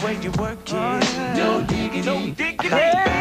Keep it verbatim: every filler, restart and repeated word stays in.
way you work it. No diggity, no diggity.